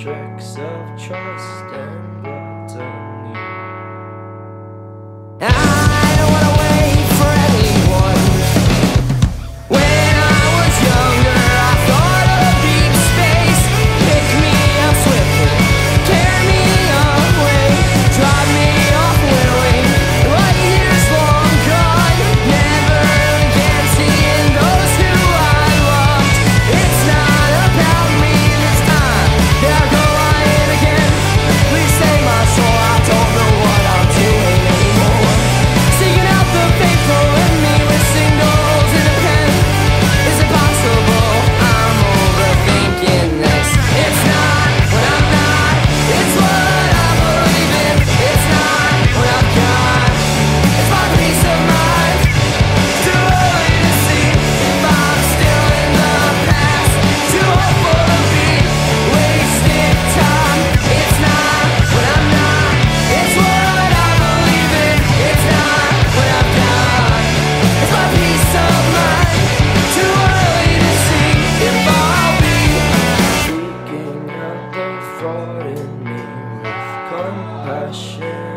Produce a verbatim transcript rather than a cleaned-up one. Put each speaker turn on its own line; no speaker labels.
tricks of trust and gluttony. I don't wanna wait for anyone. When I was younger, I thought of deep space. Pick me up swiftly, carry me away, drive me off willing. Light years long gone, never again seeing those who I loved. It's not about me this time. There I go lying again. Please save my soul. I don't know what I'm doing anymore. Singing out the faithful in me with singles in a pen. Is it possible I'm overthinking this? It's not what I'm not. It's what I believe in. It's not what I've got. It's my peace of mind. Too early to see if I'm still in the past. Too hopeful to be wasting time. It's not what I'm not. It's what I believe in. It's not what I've got. It's my peace of mind. Too early to see if I'll be seeking out the fraud in me with compassion.